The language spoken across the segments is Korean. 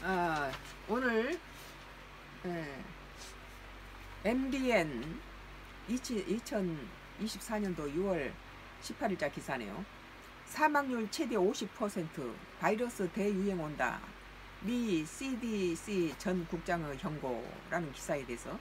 오늘 MBN 2024년도 6월 18일자 기사네요. 사망률 최대 50%, 바이러스 대유행 온다. 미 CDC 전 국장의 경고라는 기사에 대해서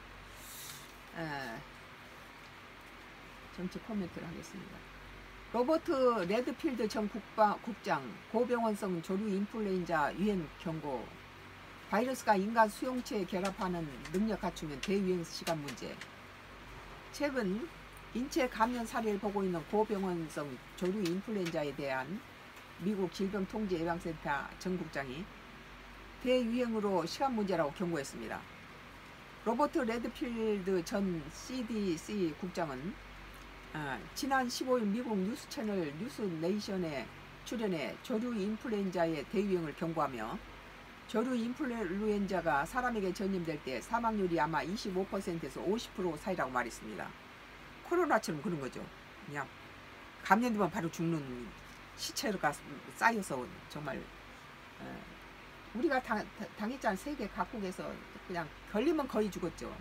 정치 코멘트를 하겠습니다. 로버트 레드필드 전 국장, 고병원성 조류 인플루엔자 유행 경고. 바이러스가 인간 수용체에 결합하는 능력 갖추면 대유행 시간 문제. 최근 인체 감염 사례를 보고 있는 고병원성 조류 인플루엔자에 대한 미국 질병통제예방센터 전 국장이 대유행으로 시간 문제라고 경고했습니다. 로버트 레드필드 전 CDC 국장은 지난 15일 미국 뉴스 채널 뉴스네이션에 출연해 조류 인플루엔자의 대유행을 경고하며 조류 인플루엔자가 사람에게 전염될 때 사망률이 아마 25%에서 50% 사이라고 말했습니다. 코로나처럼 그런 거죠. 그냥 감염되면 바로 죽는 시체가 쌓여서 정말 우리가 당했잖아요. 세계 각국에서 그냥 걸리면 거의 죽었죠.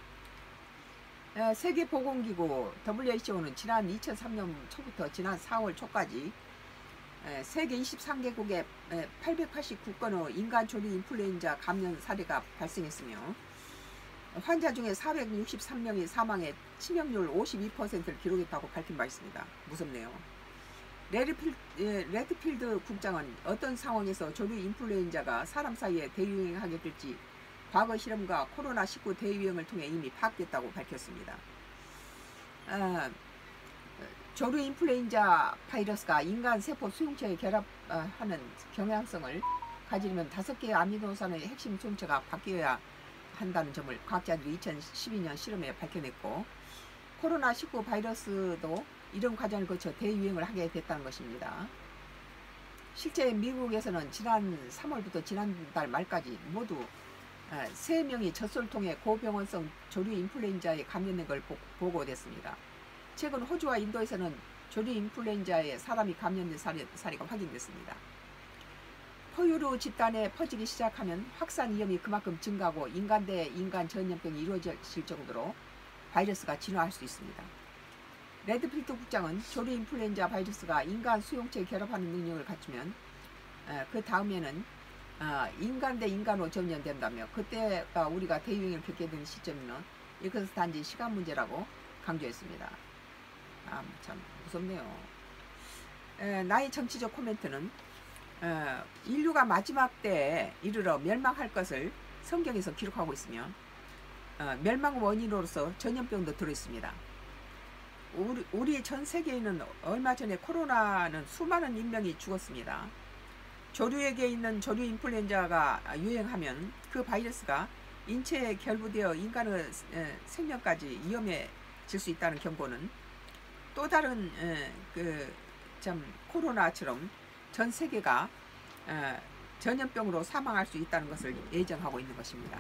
세계보건기구 WHO는 지난 2003년 초부터 지난 4월 초까지 세계 23개국에 889건의 인간 조류 인플루엔자 감염 사례가 발생했으며 환자 중에 463명이 사망해 치명률 52%를 기록했다고 밝힌 바 있습니다. 무섭네요. 레드필드 국장은 어떤 상황에서 조류 인플루엔자가 사람 사이에 대유행하게 될지 과거 실험과 코로나19 대유행을 통해 이미 파악됐다고 밝혔습니다. 조류 인플루엔자 바이러스가 인간 세포 수용체에 결합하는 경향성을 가지려면 5개의 아미노산의 핵심 수용체가 바뀌어야 한다는 점을 과학자들이 2012년 실험에 밝혀냈고, 코로나19 바이러스도 이런 과정을 거쳐 대유행을 하게 됐다는 것입니다. 실제 미국에서는 지난 3월부터 지난달 말까지 모두 3명이 젖소를 통해 고병원성 조류 인플루엔자에 감염된 걸 보고됐습니다. 최근 호주와 인도에서는 조류 인플루엔자에 사람이 감염된 사례가 확인됐습니다. 포유류 집단에 퍼지기 시작하면 확산 위험이 그만큼 증가하고 인간 대 인간 전염병이 이루어질 정도로 바이러스가 진화할 수 있습니다. 레드필드 국장은 조류 인플루엔자 바이러스가 인간 수용체에 결합하는 능력을 갖추면 그 다음에는 인간 대 인간으로 전염된다며 그때가 우리가 대유행을 겪게 되는 시점이면 이것은 단지 시간 문제라고 강조했습니다. 참 무섭네요. 나의 정치적 코멘트는 인류가 마지막 때에 이르러 멸망할 것을 성경에서 기록하고 있으며 멸망 원인으로서 전염병도 들어있습니다. 우리 전 세계에는 얼마 전에 코로나는 수많은 인명이 죽었습니다. 조류에게 있는 조류 인플루엔자가 유행하면 그 바이러스가 인체에 결부되어 인간의 생명까지 위험해질 수 있다는 경고는 또 다른 코로나처럼 전 세계가 전염병으로 사망할 수 있다는 것을 예정하고 있는 것입니다.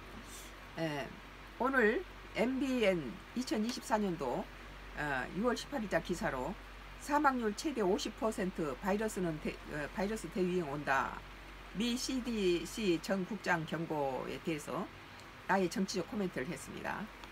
오늘 MBN 2024년도 6월 18일자 기사로 사망률 최대 50% 바이러스 대유행 온다. 미 CDC 전 국장 경고에 대해서 나의 정치적 코멘트를 했습니다.